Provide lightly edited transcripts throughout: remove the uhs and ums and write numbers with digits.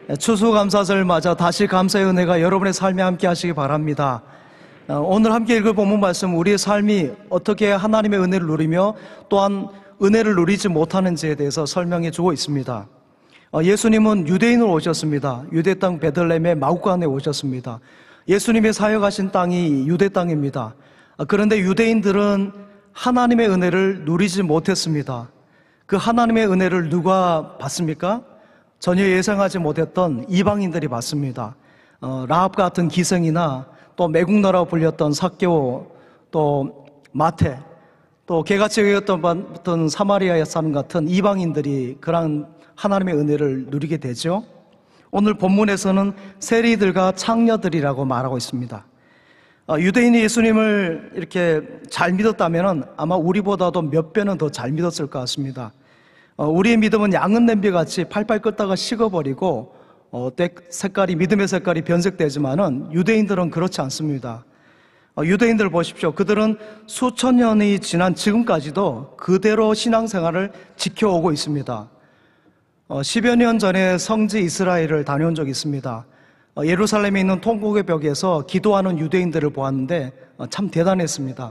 추수감사절을 맞아 다시 감사의 은혜가 여러분의 삶에 함께 하시기 바랍니다. 오늘 함께 읽을 본문 말씀, 우리의 삶이 어떻게 하나님의 은혜를 누리며 또한 은혜를 누리지 못하는지에 대해서 설명해 주고 있습니다. 예수님은 유대인으로 오셨습니다. 유대 땅 베들레헴의 마구간에 오셨습니다. 예수님의 사역하신 땅이 유대 땅입니다. 그런데 유대인들은 하나님의 은혜를 누리지 못했습니다. 그 하나님의 은혜를 누가 받습니까? 전혀 예상하지 못했던 이방인들이 받습니다. 라합 같은 기생이나 또 매국노라고 불렸던 삭개오, 또 마태, 또 개같이 여겼던 사마리아에 사는 같은 이방인들이 그러한 하나님의 은혜를 누리게 되죠. 오늘 본문에서는 세리들과 창녀들이라고 말하고 있습니다. 유대인이 예수님을 이렇게 잘 믿었다면 아마 우리보다도 몇 배는 더 잘 믿었을 것 같습니다. 우리의 믿음은 양은 냄비같이 팔팔 끓다가 식어버리고 믿음의 색깔이 변색되지만은 유대인들은 그렇지 않습니다. 유대인들 보십시오. 그들은 수천 년이 지난 지금까지도 그대로 신앙생활을 지켜오고 있습니다. 10여 년 전에 성지 이스라엘을 다녀온 적이 있습니다. 예루살렘에 있는 통곡의 벽에서 기도하는 유대인들을 보았는데 참 대단했습니다.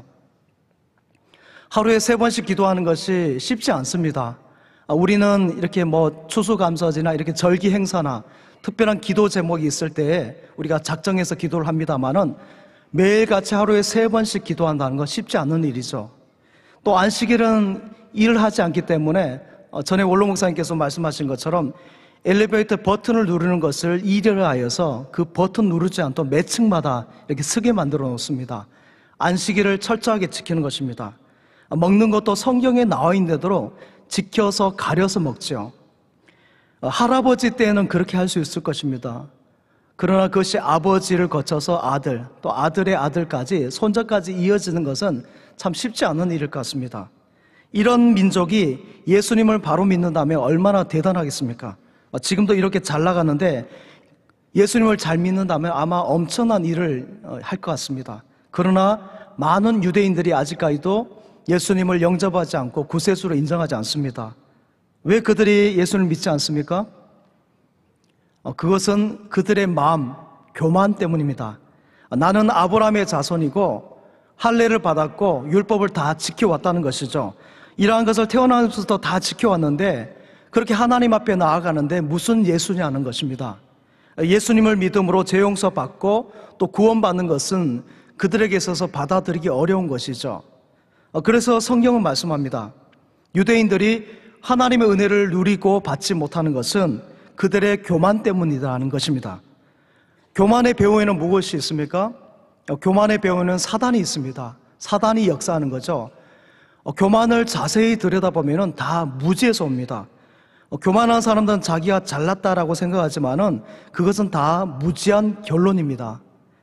하루에 3번씩 기도하는 것이 쉽지 않습니다. 우리는 이렇게 추수감사제나 이렇게 절기 행사나 특별한 기도 제목이 있을 때에 우리가 작정해서 기도를 합니다만은 매일같이 하루에 3번씩 기도한다는 건 쉽지 않은 일이죠. 또 안식일은 일을 하지 않기 때문에 전에 원로 목사님께서 말씀하신 것처럼 엘리베이터 버튼을 누르는 것을 일을 하여서 그 버튼 누르지 않도록 매 층마다 이렇게 쓰게 만들어 놓습니다. 안식일을 철저하게 지키는 것입니다. 먹는 것도 성경에 나와 있는 대로 지켜서 가려서 먹죠. 할아버지 때는 그렇게 할 수 있을 것입니다. 그러나 그것이 아버지를 거쳐서 아들, 또 아들의 아들까지 손자까지 이어지는 것은 참 쉽지 않은 일일 것 같습니다. 이런 민족이 예수님을 바로 믿는다면 얼마나 대단하겠습니까? 지금도 이렇게 잘 나가는데 예수님을 잘 믿는다면 아마 엄청난 일을 할 것 같습니다. 그러나 많은 유대인들이 아직까지도 예수님을 영접하지 않고 구세주로 인정하지 않습니다. 왜 그들이 예수님을 믿지 않습니까? 그것은 그들의 마음, 교만 때문입니다. 나는 아브라함의 자손이고 할례를 받았고 율법을 다 지켜왔다는 것이죠. 이러한 것을 태어나면서부터 다 지켜왔는데 그렇게 하나님 앞에 나아가는데 무슨 예수냐는 것입니다. 예수님을 믿음으로 죄 용서 받고 또 구원받는 것은 그들에게 있어서 받아들이기 어려운 것이죠. 그래서 성경은 말씀합니다. 유대인들이 하나님의 은혜를 누리고 받지 못하는 것은 그들의 교만 때문이라는 것입니다. 교만의 배후에는 무엇이 있습니까? 교만의 배후에는 사단이 있습니다. 사단이 역사하는 거죠. 교만을 자세히 들여다보면 다 무지에서 옵니다. 교만한 사람들은 자기가 잘났다라고 생각하지만은 그것은 다 무지한 결론입니다.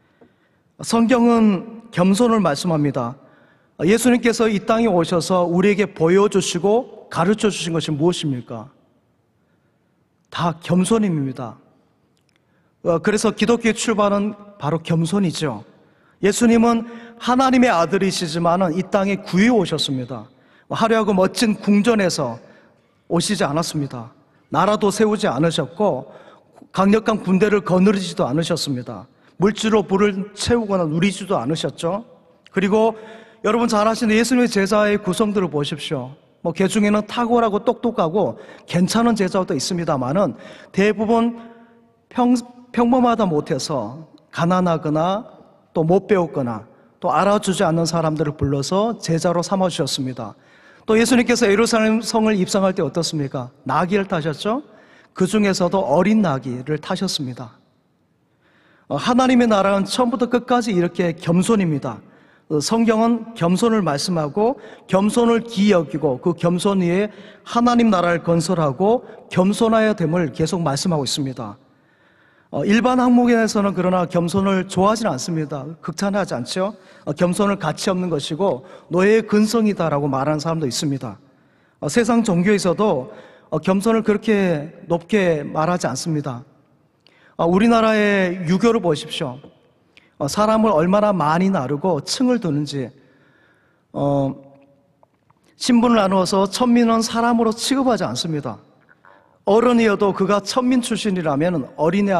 성경은 겸손을 말씀합니다. 예수님께서 이 땅에 오셔서 우리에게 보여주시고 가르쳐 주신 것이 무엇입니까? 다 겸손입니다. 그래서 기독교의 출발은 바로 겸손이죠. 예수님은 하나님의 아들이시지만은 이 땅에 구해 오셨습니다. 화려하고 멋진 궁전에서 오시지 않았습니다. 나라도 세우지 않으셨고 강력한 군대를 거느리지도 않으셨습니다. 물질로 불을 채우거나 누리지도 않으셨죠. 그리고 여러분 잘 아시는 예수님의 제자의 구성들을 보십시오. 그 중에는 탁월하고 똑똑하고 괜찮은 제자도 있습니다만은 대부분 평범하다 못해서 가난하거나 또 못 배웠거나 또 알아주지 않는 사람들을 불러서 제자로 삼아주셨습니다. 또 예수님께서 예루살렘 성을 입성할 때 어떻습니까? 나귀를 타셨죠? 그 중에서도 어린 나귀를 타셨습니다. 하나님의 나라는 처음부터 끝까지 이렇게 겸손입니다. 성경은 겸손을 말씀하고 겸손을 기이 여기고 그 겸손 위에 하나님 나라를 건설하고 겸손하여야 됨을 계속 말씀하고 있습니다. 일반 항목에서는 그러나 겸손을 좋아하지는 않습니다. 극찬하지 않죠. 겸손을 가치 없는 것이고 노예의 근성이다라고 말하는 사람도 있습니다. 세상 종교에서도 겸손을 그렇게 높게 말하지 않습니다. 우리나라의 유교를 보십시오. 사람을 얼마나 많이 나누고 층을 두는지, 신분을 나누어서 천민은 사람으로 취급하지 않습니다. 어른이어도 그가 천민 출신이라면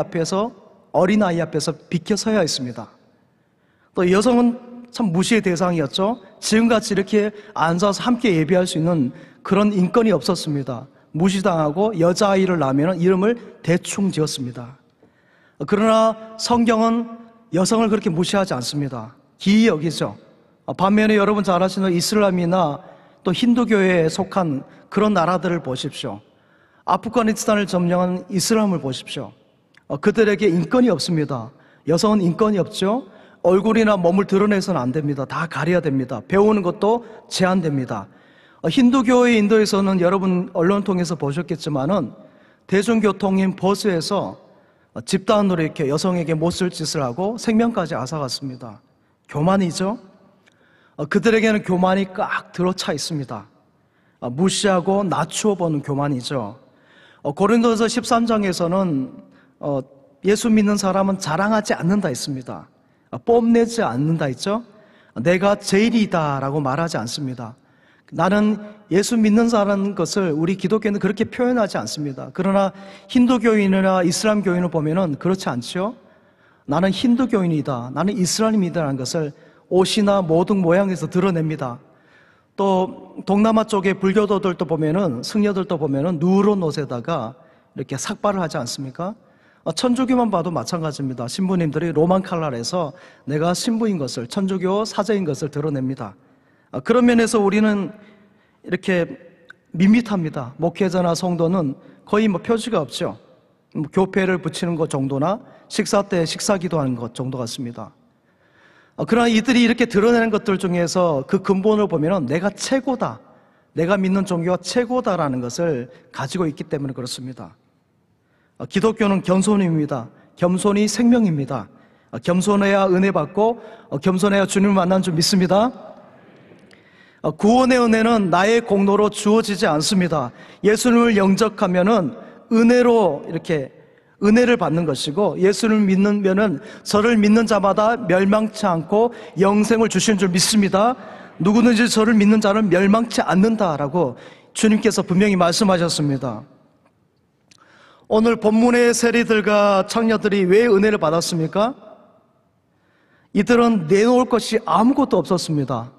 어린아이 앞에서 비켜 서야 했습니다. 또 여성은 참 무시의 대상이었죠. 지금같이 이렇게 앉아서 함께 예배할 수 있는 그런 인권이 없었습니다. 무시당하고 여자아이를 낳으면 이름을 대충 지었습니다. 그러나 성경은 여성을 그렇게 무시하지 않습니다. 기이 여기죠. 반면에 여러분 잘 아시는 이슬람이나 또 힌두교에 속한 그런 나라들을 보십시오. 아프가니스탄을 점령한 이슬람을 보십시오. 그들에게 인권이 없습니다. 여성은 인권이 없죠. 얼굴이나 몸을 드러내서는 안 됩니다. 다 가려야 됩니다. 배우는 것도 제한됩니다. 힌두교의 인도에서는 여러분 언론 통해서 보셨겠지만은 대중교통인 버스에서 집단으로 이렇게 여성에게 못쓸 짓을 하고 생명까지 앗아갔습니다. 교만이죠. 그들에게는 교만이 꽉 들어차 있습니다. 무시하고 낮추어 보는 교만이죠. 고린도서 13장에서는 예수 믿는 사람은 자랑하지 않는다 했습니다. 뽐내지 않는다 했죠. 내가 제일이다 라고 말하지 않습니다. 나는 예수 믿는 사람인 것을 우리 기독교는 그렇게 표현하지 않습니다. 그러나 힌두교인이나 이슬람교인을 보면은 그렇지 않죠. 나는 힌두교인이다, 나는 이슬람이다라는 것을 옷이나 모든 모양에서 드러냅니다. 또 동남아 쪽의 불교도들도 보면은, 승려들도 보면은 누런 옷에다가 이렇게 삭발을 하지 않습니까? 천주교만 봐도 마찬가지입니다. 신부님들이 로만 칼날에서 내가 신부인 것을, 천주교 사제인 것을 드러냅니다. 그런 면에서 우리는 이렇게 밋밋합니다. 목회자나 성도는 거의 표시가 없죠. 교패를 붙이는 것 정도나 식사 때 식사 기도하는 것 정도 같습니다. 그러나 이들이 이렇게 드러내는 것들 중에서 그 근본을 보면 내가 최고다, 내가 믿는 종교가 최고다라는 것을 가지고 있기 때문에 그렇습니다. 기독교는 겸손입니다. 겸손이 생명입니다. 겸손해야 은혜 받고 겸손해야 주님을 만난 줄 믿습니다. 구원의 은혜는 나의 공로로 주어지지 않습니다. 예수님을 영접하면은 은혜로 이렇게 은혜를 받는 것이고, 예수를 믿으면은 저를 믿는 자마다 멸망치 않고 영생을 주시는 줄 믿습니다. 누구든지 저를 믿는 자는 멸망치 않는다라고 주님께서 분명히 말씀하셨습니다. 오늘 본문의 세리들과 창녀들이 왜 은혜를 받았습니까? 이들은 내놓을 것이 아무것도 없었습니다.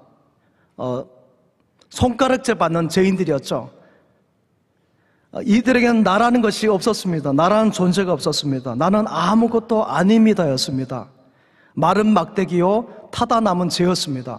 손가락질 받는 죄인들이었죠. 이들에게는 나라는 것이 없었습니다. 나라는 존재가 없었습니다. 나는 아무것도 아닙니다 였습니다. 마른 막대기요 타다 남은 죄였습니다.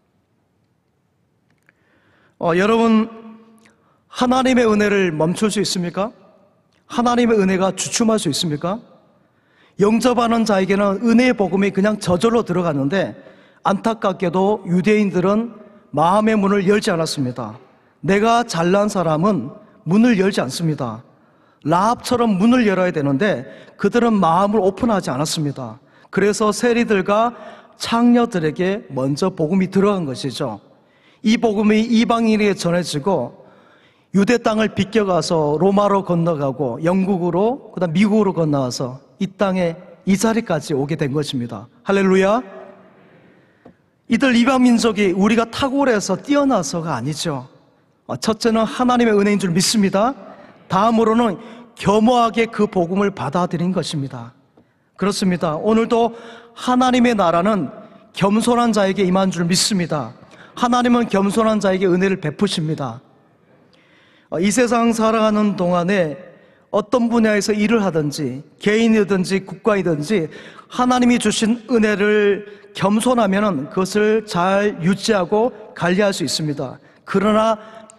여러분, 하나님의 은혜를 멈출 수 있습니까? 하나님의 은혜가 주춤할 수 있습니까? 영접하는 자에게는 은혜의 복음이 그냥 저절로 들어갔는데, 안타깝게도 유대인들은 마음의 문을 열지 않았습니다. 내가 잘난 사람은 문을 열지 않습니다. 라합처럼 문을 열어야 되는데 그들은 마음을 오픈하지 않았습니다. 그래서 세리들과 창녀들에게 먼저 복음이 들어간 것이죠. 이 복음이 이방인에게 전해지고 유대 땅을 비껴가서 로마로 건너가고 영국으로, 그다음 미국으로 건너와서 이 땅에 이 자리까지 오게 된 것입니다. 할렐루야. 이들 이방 민족이 우리가 탁월해서 뛰어나서가 아니죠. 첫째는 하나님의 은혜인 줄 믿습니다. 다음으로는 겸허하게 그 복음을 받아들인 것입니다. 그렇습니다. 오늘도 하나님의 나라는 겸손한 자에게 임한 줄 믿습니다. 하나님은 겸손한 자에게 은혜를 베푸십니다. 이 세상 살아가는 동안에 어떤 분야에서 일을 하든지 개인이든지 국가이든지 하나님이 주신 은혜를 겸손하면 그것을 잘 유지하고 관리할 수 있습니다. 그러나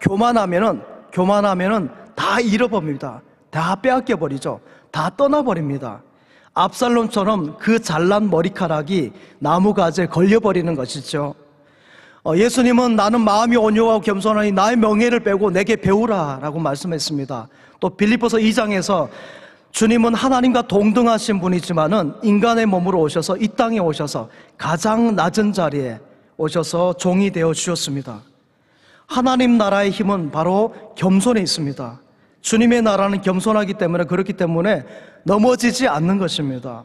교만하면은 다 잃어버립니다. 다 빼앗겨 버리죠. 다 떠나버립니다. 압살롬처럼 그 잘난 머리카락이 나무가지에 걸려버리는 것이죠. 예수님은 나는 마음이 온유하고 겸손하니 나의 명예를 빼고 내게 배우라 라고 말씀했습니다. 또 빌립보서 2장에서 주님은 하나님과 동등하신 분이지만은 인간의 몸으로 오셔서 이 땅에 오셔서 가장 낮은 자리에 오셔서 종이 되어 주셨습니다. 하나님 나라의 힘은 바로 겸손에 있습니다. 주님의 나라는 겸손하기 때문에, 그렇기 때문에 넘어지지 않는 것입니다.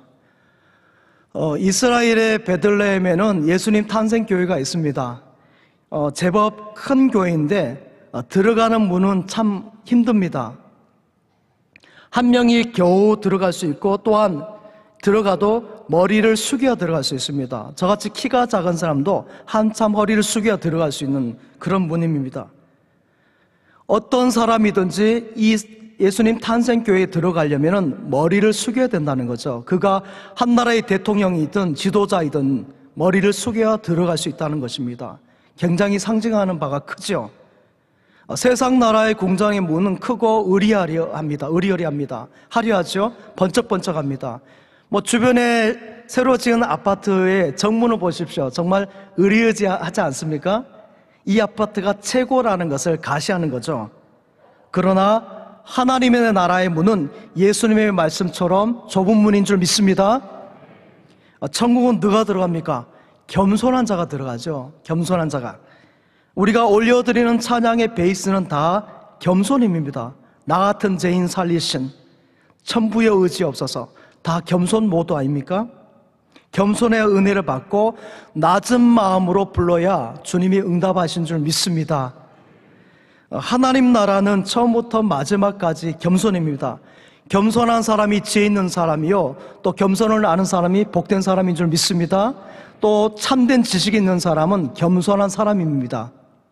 이스라엘의 베들레헴에는 예수님 탄생교회가 있습니다. 제법 큰 교회인데 들어가는 문은 참 힘듭니다. 한 명이 겨우 들어갈 수 있고 또한 들어가도 머리를 숙여 들어갈 수 있습니다. 저같이 키가 작은 사람도 한참 허리를 숙여 들어갈 수 있는 그런 문임입니다. 어떤 사람이든지 이 예수님 탄생교회에 들어가려면 머리를 숙여야 된다는 거죠. 그가 한 나라의 대통령이든 지도자이든 머리를 숙여 들어갈 수 있다는 것입니다. 굉장히 상징하는 바가 크죠. 세상 나라의 공장의 문은 크고 의리의리합니다. 화려하죠. 번쩍번쩍합니다. 주변에 새로 지은 아파트의 정문을 보십시오. 정말 의리의리하지 않습니까? 이 아파트가 최고라는 것을 가시하는 거죠. 그러나 하나님의 나라의 문은 예수님의 말씀처럼 좁은 문인 줄 믿습니다. 천국은 누가 들어갑니까? 겸손한 자가 들어가죠. 겸손한 자가. 우리가 올려드리는 찬양의 베이스는 다 겸손임입니다. 나 같은 죄인 살리신, 천부의 의지 없어서 다 겸손 모두 아닙니까? 겸손의 은혜를 받고 낮은 마음으로 불러야 주님이 응답하신 줄 믿습니다. 하나님 나라는 처음부터 마지막까지 겸손입니다. 겸손한 사람이 지혜 있는 사람이요, 또 겸손을 아는 사람이 복된 사람인 줄 믿습니다. 또 참된 지식이 있는 사람은 겸손한 사람입니다.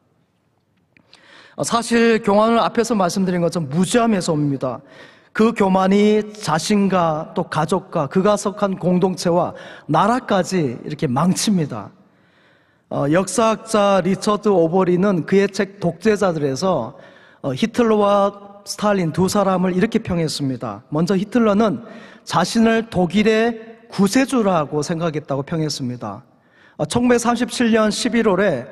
사실 교만을 앞에서 말씀드린 것처럼 무지함에서 옵니다. 그 교만이 자신과 또 가족과 그가 속한 공동체와 나라까지 이렇게 망칩니다. 역사학자 리처드 오버리는 그의 책 독재자들에서 히틀러와 스탈린 두 사람을 이렇게 평했습니다. 먼저 히틀러는 자신을 독일의 구세주라고 생각했다고 평했습니다. 1937년 11월에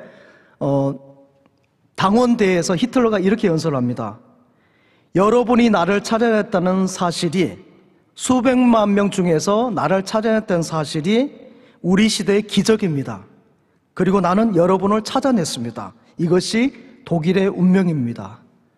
당원대회에서 히틀러가 이렇게 연설을 합니다. 여러분이 나를 찾아냈다는 사실이, 수백만 명 중에서 나를 찾아냈다는 사실이 우리 시대의 기적입니다. 그리고 나는 여러분을 찾아냈습니다. 이것이 독일의 운명입니다.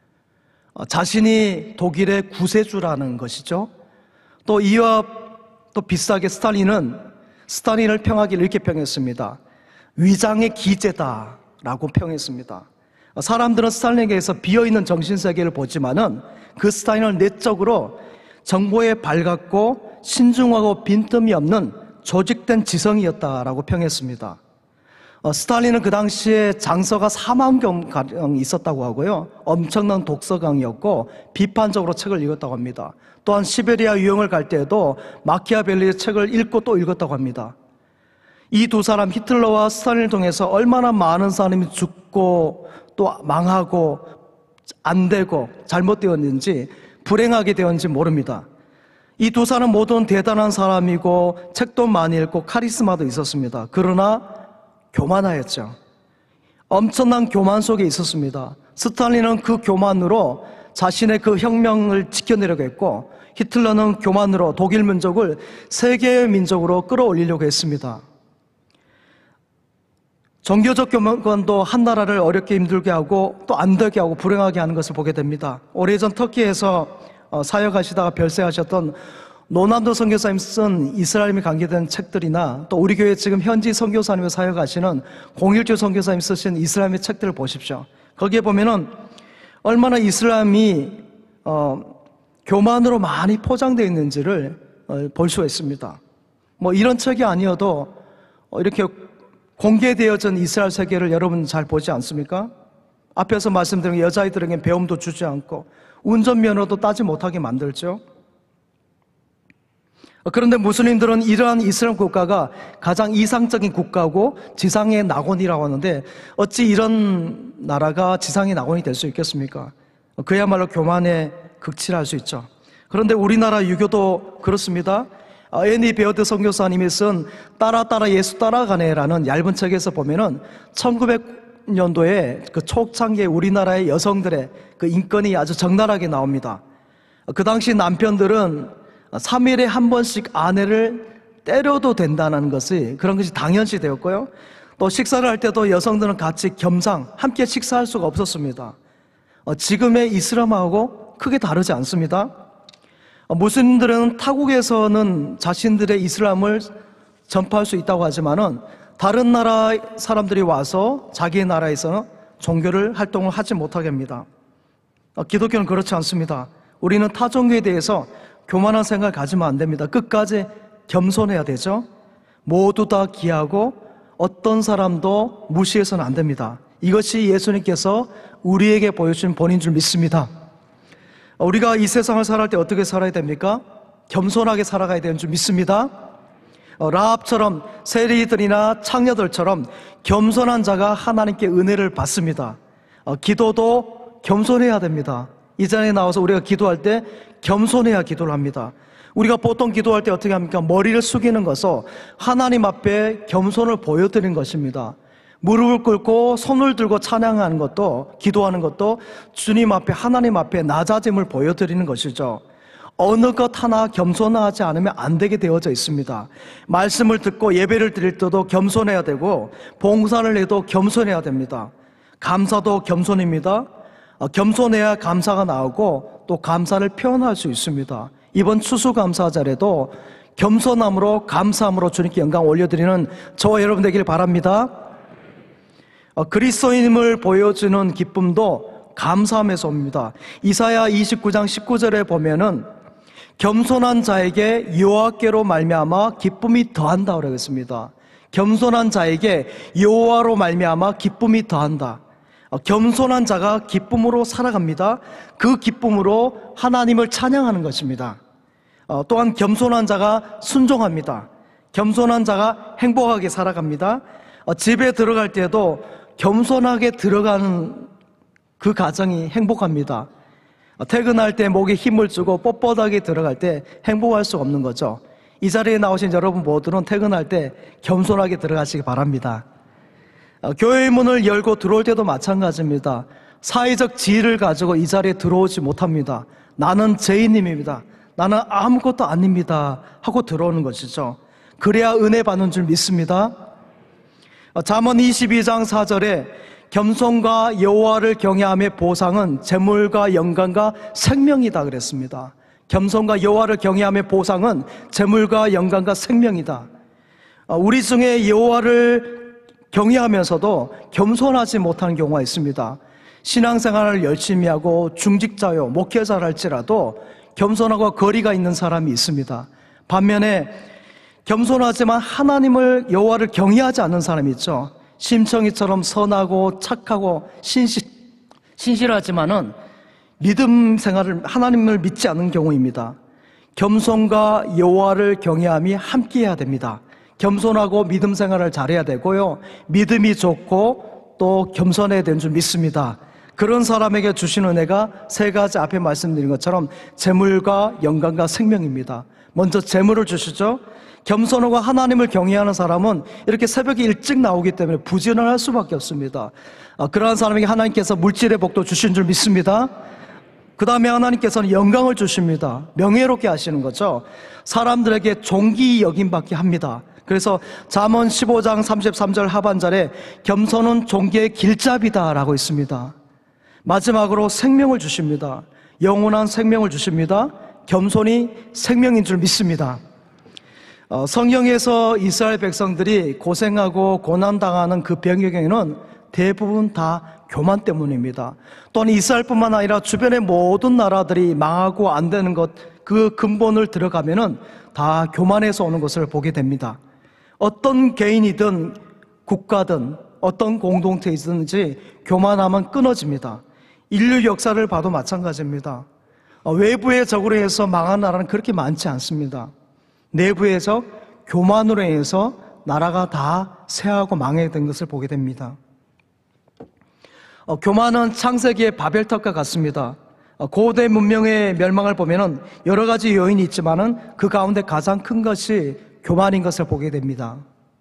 자신이 독일의 구세주라는 것이죠. 또 이와 또 비슷하게 스탈린을 평하기를 이렇게 평했습니다. 위장의 기재다라고 평했습니다. 사람들은 스탈린에게서 비어있는 정신세계를 보지만은 그 스탈린은 내적으로 정보에 밝았고 신중하고 빈틈이 없는 조직된 지성이었다라고 평했습니다. 스탈린은 그 당시에 장서가 4만 경 있었다고 하고요. 엄청난 독서강이었고 비판적으로 책을 읽었다고 합니다. 또한 시베리아 유형을 갈 때에도 마키아벨리의 책을 읽고 또 읽었다고 합니다. 이 두 사람 히틀러와 스탈린을 통해서 얼마나 많은 사람이 죽고 또 망하고 안 되고 잘못되었는지 불행하게 되었는지 모릅니다. 이 두 사람 모두는 대단한 사람이고 책도 많이 읽고 카리스마도 있었습니다. 그러나 교만하였죠. 엄청난 교만 속에 있었습니다. 스탈린은 그 교만으로 자신의 그 혁명을 지켜내려고 했고 히틀러는 교만으로 독일 민족을 세계의 민족으로 끌어올리려고 했습니다. 종교적 교만도 한 나라를 어렵게 힘들게 하고 또 안 되게 하고 불행하게 하는 것을 보게 됩니다. 오래전 터키에서 사역하시다가 별세하셨던 노남도 선교사님 쓴 이스라엘에 관계된 책들이나 또 우리 교회 지금 현지 선교사님을 사역하시는 공일주 선교사님 쓰신 이스라엘의 책들을 보십시오. 거기에 보면은 얼마나 이슬람이 교만으로 많이 포장되어 있는지를 볼 수가 있습니다. 이런 책이 아니어도 이렇게 공개되어진 이스라엘 세계를 여러분 잘 보지 않습니까? 앞에서 말씀드린 여자아이들에게 배움도 주지 않고 운전면허도 따지 못하게 만들죠. 그런데 무슬림들은 이러한 이슬람 국가가 가장 이상적인 국가고 지상의 낙원이라고 하는데 어찌 이런 나라가 지상의 낙원이 될 수 있겠습니까? 그야말로 교만에 극치할 수 있죠. 그런데 우리나라 유교도 그렇습니다. 애니 베어드 선교사님이 쓴 따라 예수 따라가네라는 얇은 책에서 보면은 1900년도에 그 초창기에 우리나라의 여성들의 그 인권이 아주 적나라하게 나옵니다. 그 당시 남편들은 3일에 한 번씩 아내를 때려도 된다는 그런 것이 당연시 되었고요. 또 식사를 할 때도 여성들은 같이 겸상, 함께 식사할 수가 없었습니다. 지금의 이슬람하고 크게 다르지 않습니다. 무슬림들은 타국에서는 자신들의 이슬람을 전파할 수 있다고 하지만은 다른 나라 사람들이 와서 자기의 나라에서 종교를 활동을 하지 못하게 합니다. 기독교는 그렇지 않습니다. 우리는 타 종교에 대해서 교만한 생각을 가지면 안 됩니다. 끝까지 겸손해야 되죠. 모두 다 귀하고 어떤 사람도 무시해서는 안 됩니다. 이것이 예수님께서 우리에게 보여준 본인 줄 믿습니다. 우리가 이 세상을 살아갈 때 어떻게 살아야 됩니까? 겸손하게 살아가야 되는 줄 믿습니다. 라합처럼 세리들이나 창녀들처럼 겸손한 자가 하나님께 은혜를 받습니다. 기도도 겸손해야 됩니다. 이 자리에 나와서 우리가 기도할 때 겸손해야 기도를 합니다. 우리가 보통 기도할 때 어떻게 합니까? 머리를 숙이는 것은 하나님 앞에 겸손을 보여드리는 것입니다. 무릎을 꿇고 손을 들고 찬양하는 것도, 기도하는 것도 주님 앞에, 하나님 앞에 낮아짐을 보여드리는 것이죠. 어느 것 하나 겸손하지 않으면 안 되게 되어져 있습니다. 말씀을 듣고 예배를 드릴 때도 겸손해야 되고, 봉사를 해도 겸손해야 됩니다. 감사도 겸손입니다. 겸손해야 감사가 나오고 또 감사를 표현할 수 있습니다. 이번 추수감사절에도 겸손함으로, 감사함으로 주님께 영광 올려드리는 저와 여러분 되길 바랍니다. 그리스도인임을 보여주는 기쁨도 감사함에서 옵니다. 이사야 29장 19절에 보면은 겸손한 자에게 여호와께로 말미암아 기쁨이 더한다 그러고 있습니다. 겸손한 자에게 여호와로 말미암아 기쁨이 더한다. 겸손한 자가 기쁨으로 살아갑니다. 그 기쁨으로 하나님을 찬양하는 것입니다. 또한 겸손한 자가 순종합니다. 겸손한 자가 행복하게 살아갑니다. 집에 들어갈 때도 겸손하게 들어가는 그 가정이 행복합니다. 퇴근할 때 목에 힘을 주고 뻣뻣하게 들어갈 때 행복할 수 없는 거죠. 이 자리에 나오신 여러분 모두는 퇴근할 때 겸손하게 들어가시기 바랍니다. 교회의 문을 열고 들어올 때도 마찬가지입니다. 사회적 지위를 가지고 이 자리에 들어오지 못합니다. 나는 죄인입니다. 나는 아무것도 아닙니다 하고 들어오는 것이죠. 그래야 은혜 받는 줄 믿습니다. 잠언 22장 4절에 겸손과 여호와를 경외함의 보상은 재물과 영광과 생명이다 그랬습니다. 겸손과 여호와를 경외함의 보상은 재물과 영광과 생명이다. 우리 중에 여호와를 경외하면서도 겸손하지 못하는 경우가 있습니다. 신앙생활을 열심히 하고 중직자요 목회자랄지라도 겸손하고 거리가 있는 사람이 있습니다. 반면에 겸손하지만 하나님을, 여호와를 경외하지 않는 사람이 있죠. 심청이처럼 선하고 착하고 신실하지만은 믿음 생활을, 하나님을 믿지 않는 경우입니다. 겸손과 여호와를 경외함이 함께해야 됩니다. 겸손하고 믿음 생활을 잘해야 되고요, 믿음이 좋고 또 겸손해야 되는 줄 믿습니다. 그런 사람에게 주신 은혜가 세 가지 앞에 말씀드린 것처럼 재물과 영광과 생명입니다. 먼저 재물을 주시죠. 겸손하고 하나님을 경외하는 사람은 이렇게 새벽에 일찍 나오기 때문에 부지런할 수밖에 없습니다. 그러한 사람에게 하나님께서 물질의 복도 주신 줄 믿습니다. 그 다음에 하나님께서는 영광을 주십니다. 명예롭게 하시는 거죠. 사람들에게 존귀 여김받게 합니다. 그래서 잠언 15장 33절 하반절에 겸손은 존귀의 길잡이다 라고 있습니다. 마지막으로 생명을 주십니다. 영원한 생명을 주십니다. 겸손이 생명인 줄 믿습니다. 성경에서 이스라엘 백성들이 고생하고 고난당하는 그 배경에는 대부분 다 교만 때문입니다. 또한 이스라엘뿐만 아니라 주변의 모든 나라들이 망하고 안 되는 것, 그 근본을 들어가면은 다 교만에서 오는 것을 보게 됩니다. 어떤 개인이든 국가든 어떤 공동체이든지 교만하면 끊어집니다. 인류 역사를 봐도 마찬가지입니다. 외부의 적으로 해서 망한 나라는 그렇게 많지 않습니다. 내부에서 교만으로 인해서 나라가 다 쇠하고 망하게 된 것을 보게 됩니다. 교만은 창세기의 바벨탑과 같습니다. 고대 문명의 멸망을 보면은 여러 가지 요인이 있지만은 그 가운데 가장 큰 것이 교만인 것을 보게 됩니다.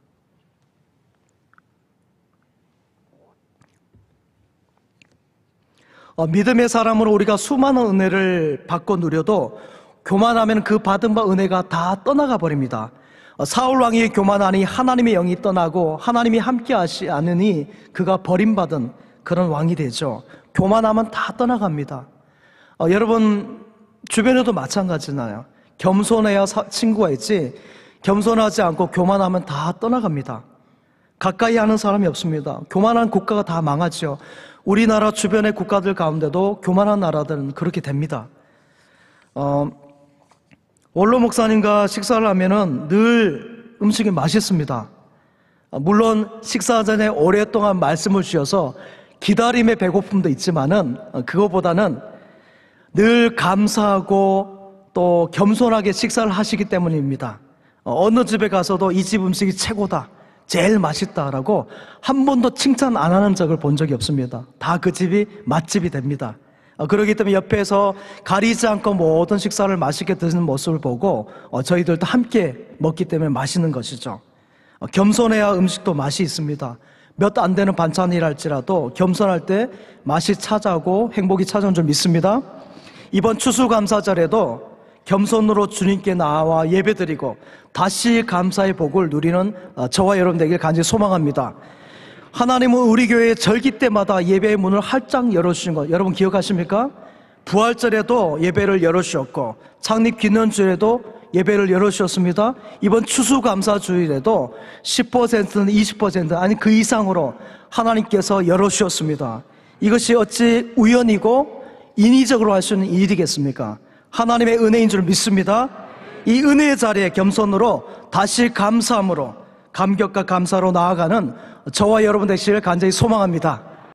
믿음의 사람으로 우리가 수많은 은혜를 받고 누려도 교만하면 그 받은 바 은혜가 다 떠나가 버립니다. 사울 왕이 교만하니 하나님의 영이 떠나고 하나님이 함께 하시 않으니 그가 버림받은 그런 왕이 되죠. 교만하면 다 떠나갑니다. 여러분 주변에도 마찬가지나요. 겸손해야 친구가 있지, 겸손하지 않고 교만하면 다 떠나갑니다. 가까이 하는 사람이 없습니다. 교만한 국가가 다 망하죠. 우리나라 주변의 국가들 가운데도 교만한 나라들은 그렇게 됩니다. 원로 목사님과 식사를 하면은 늘 음식이 맛있습니다. 물론 식사 전에 오랫동안 말씀을 주셔서 기다림의 배고픔도 있지만은 그거보다는 늘 감사하고 또 겸손하게 식사를 하시기 때문입니다. 어느 집에 가서도 이 집 음식이 최고다, 제일 맛있다라고 한 번도 칭찬 안 하는 적을 본 적이 없습니다. 다 그 집이 맛집이 됩니다. 그렇기 때문에 옆에서 가리지 않고 모든 식사를 맛있게 드시는 모습을 보고 저희들도 함께 먹기 때문에 맛있는 것이죠. 겸손해야 음식도 맛이 있습니다. 몇 안 되는 반찬이랄지라도 겸손할 때 맛이 찾아오고 행복이 찾아온 줄 믿습니다. 이번 추수감사절에도 겸손으로 주님께 나와 예배드리고 다시 감사의 복을 누리는 저와 여러분 되길 간절히 소망합니다. 하나님은 우리 교회 절기 때마다 예배의 문을 활짝 열어주신 것 여러분 기억하십니까? 부활절에도 예배를 열어주셨고 창립기념주일에도 예배를 열어주셨습니다. 이번 추수감사주일에도 10%는 20% 아니 그 이상으로 하나님께서 열어주셨습니다. 이것이 어찌 우연이고 인위적으로 할 수 있는 일이겠습니까? 하나님의 은혜인 줄 믿습니다. 이 은혜의 자리에 겸손으로 다시 감사함으로 감격과 감사로 나아가는 저와 여러분 되시기를 간절히 소망합니다.